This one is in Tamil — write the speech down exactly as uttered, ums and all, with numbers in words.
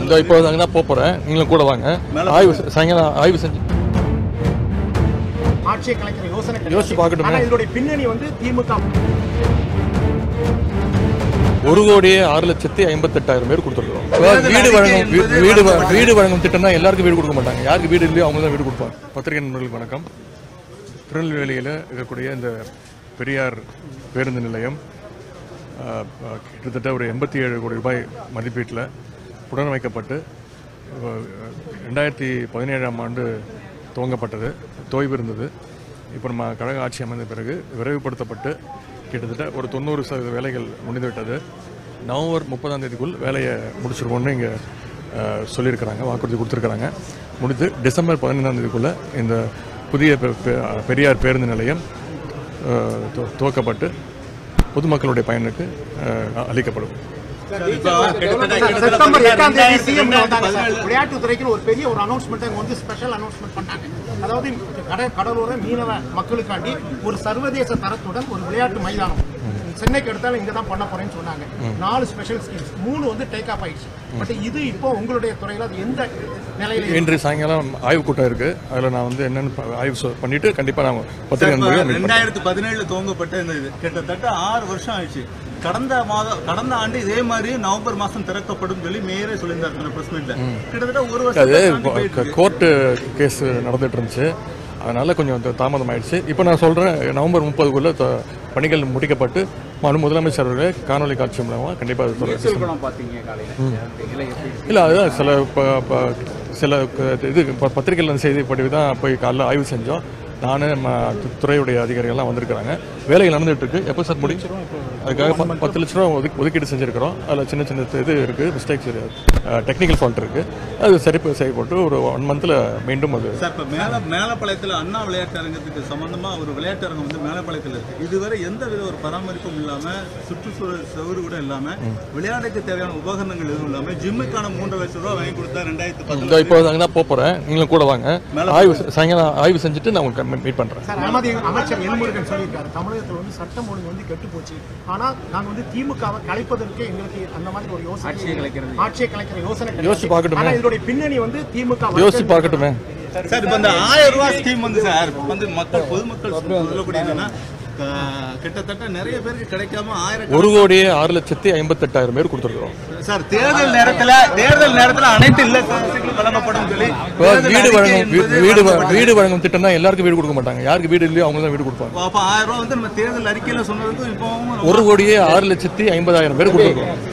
இந்த இப்போ அங்கே தான் போகிறேன். நீங்களும் கூட வாங்க. ஆய்வு சாயங்காலம் ஆய்வு செஞ்சு ஆட்சியை கலைக்கிற யோசனை யோசிச்சு பார்க்கட்டும். இதோட பின்னணி வந்து திமுக ஒரு கோடியே ஆறு லட்சத்தி ஐம்பத்தெட்டாயிரம் பேர் கொடுத்துருக்கோம். வீடு வழங்கும் வீடு வீடு வழங்கும் திட்டம்னா எல்லாருக்கும் வீடு கொடுக்க மாட்டாங்க. யாருக்கு வீடு இல்லையோ அவங்க தான் வீடு கொடுப்பாங்க. பத்திரிகை நண்பர்களுக்கு வணக்கம். திருநெல்வேலியில் இருக்கக்கூடிய இந்த பெரியார் பேருந்து நிலையம் கிட்டத்தட்ட ஒரு எண்பத்தி ஏழு கோடி ரூபாய் மதிப்பீட்டில் புனரமைக்கப்பட்டு ரெண்டாயிரத்தி பதினேழாம் ஆண்டு துவங்கப்பட்டது, தொய்வு இருந்தது. இப்போ நம்ம கழக ஆட்சி அமைந்த பிறகு விரைவுபடுத்தப்பட்டு கிட்டத்தட்ட ஒரு தொண்ணூறு சதவீத வேலைகள் முடிந்துவிட்டது. நவம்பர் முப்பதாம் தேதிக்குள் வேலையை முடிச்சிருக்கோன்னு இங்கே சொல்லியிருக்கிறாங்க, வாக்குறுதி கொடுத்துருக்குறாங்க. முடித்து டிசம்பர் பதினைந்தாம் தேதிக்குள்ளே இந்த புதிய பெரியார் பேருந்து நிலையம் துவக்கப்பட்டு பொதுமக்களுடைய பயனுக்கு அளிக்கப்படும். செப்டம்பர் எட்டாம் தேதி சிஎம் விளையாட்டுத்துறைக்கு ஒரு பெரிய ஒரு அனௌன்ஸ்மெண்ட் வந்து ஸ்பெஷல் அனௌன்ஸ்மெண்ட் பண்ணாங்க. அதாவது கடலோர மீனவ மக்களுக்காண்டி ஒரு சர்வதேச தரத்துடன் ஒரு விளையாட்டு மைதானம் சென்னைக்கு எடுத்தாலும் இங்க தான் பண்ண போறேன்னு சொன்னாங்க. நாலு ஸ்பெஷல் ஸ்கீம்ஸ், மூணு வந்து டேக் ஆஃப் ஆயிடுச்சு. பட் இது இப்போ உங்களுடைய துறையில அது எந்த நிலையில? இன்று சாயங்காலம் ஆய்வு கூட்டம் இருக்கு. அதுல நான் வந்து என்னன்னு ஆய்வு பண்ணிட்டு கண்டிப்பா நான் பத்திரிகை ரெண்டாயிரத்தி பதினேழுல துவங்கப்பட்ட இந்த இது கிட்டத்தட்ட ஆறு வருஷம் ஆயிடுச்சு. கடந்த மாதம் கடந்த ஆண்டு இதே மாதிரி நவம்பர் மாசம் திறக்கப்படும் சொல்லி மேயரே சொல்லியிருந்தாரு பிரஸ் மீட்ல. கிட்டத்தட்ட ஒரு வருஷம் கோர்ட்டு கேஸ் நடந்துட்டு இருந்துச்சு, அதனால கொஞ்சம் தாமதம் ஆயிடுச்சு. இப்போ நான் சொல்றேன், நவம்பர் முப்பதுக்குள்ள பணிகள் முடிக்கப்பட்டு மனு முதலமைச்சர் காணொலி காட்சி மூலமாக கண்டிப்பாக இல்லை. அதுதான் சில சில இது பத்திரிகையில் செய்திப்படி தான் போய் காலைல ஆய்வு செஞ்சோம். நான் துறையுடைய அதிகாரிகள்லாம் வந்திருக்கிறாங்க. வேலைகள் நடந்துட்டு இருக்கு. எப்போ சார் முடிச்சிடும்? அதுக்காக பத்து லட்ச ரூபா ஒதுக்கி ஒதுக்கீடு செஞ்சிருக்கிறோம். அதில் சின்ன சின்ன இது இருக்கு, மிஸ்டேக்ஸ் டெக்னிக்கல் ஃபால்ட் இருக்கு. அது சரி செய்யப்பட்டு ஒரு ஒன் மந்த்ல மீண்டும் அது சார். இப்போ மேல மேலப்பாளையத்தில் அண்ணா விளையாட்டு அரங்கத்துக்கு சம்பந்தமா ஒரு விளையாட்டு அரங்கம் வந்து மேலப்பாளையத்தில் இருக்கு. இதுவரை எந்த வித ஒரு பராமரிப்பும் இல்லாம, சுற்றுச்சூழல் சவுறு கூட இல்லாம, விளையாட்டுக்கு தேவையான உபகரணங்கள் எதுவும் இல்லாம ஜிம்முக்கான மூன்று லட்சம் ரூபாய் வாங்கி கொடுத்தா ரெண்டாயிரத்தி பதினெட்டு இப்போ அங்கே தான் போறேன். நீங்களும் கூட வாங்க. ஆய்வு சாயங்காலம் ஆய்வு செஞ்சுட்டு நான் உங்களுக்கு மீட் பண்றேன். அமைச்சர் எல்முருகன் சொல்லியிருக்காரு, தமிழகத்தில் வந்து சட்டம் ஒழுங்கு வந்து கெட்டு போச்சு, ஆனா நாங்க வந்து திமுகவை கலைப்பதற்கு எங்களுக்கு அந்த மாதிரி ஒரு யோசனை, ஆட்சியை கலைக்கிற யோசனை யோசிச்சு பார்க்கட்டுமே. இதோட பின்னணி வந்து திமுக யோசிச்சு பார்க்கட்டுமே. சார் இப்போ இந்த ஆயிரம் ரூபாய் ஸ்கீம் வந்து சார் வந்து மக்கள் பொதுமக்கள் சொல்லக்கூடிய என்னன்னா கிட்டத்தட்ட நிறைய பேருக்கு கிடைக்காம ஆயிரம் ஒரு கோடியே ஆறு லட்சத்தி ஐம்பத்தெட்டாயிரம் பேர் கொடுத்துருக்கோம் சார். தேர்தல் நேரத்துல தேர்தல் நேரத்துல அனைத்து இல்ல வழங்கப்படும் சொல்லி வீடு வழங்கும் வீடு வீடு வழங்கும் திட்டம்னா எல்லாருக்கும் வீடு கொடுக்க மாட்டாங்க. யாருக்கு வீடு இல்லையோ அவங்க தான் வீடு கொடுப்பாங்க. அப்ப ஆயிரம் ரூபாய் வந்து நம்ம தேர்தல் அறிக்கையில சொன்னதுக்கும் இப்போ ஒரு கோடியே ஆறு லட்சத்தி ஐம்பதாயிரம் பேர் கொடுத்துருக்கோம்.